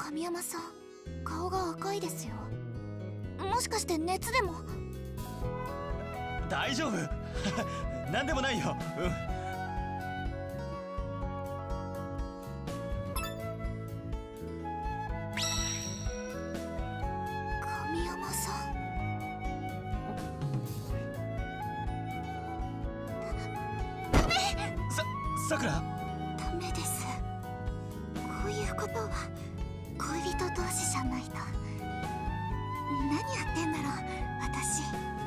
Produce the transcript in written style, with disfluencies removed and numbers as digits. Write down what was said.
神山さん、顔が赤いですよ。もしかして熱でも？ 大丈夫何でもないよ。 神山さん。ダメ。 さくら。 ダメです。こういうことは恋人同士じゃないと。何やってんだろう私。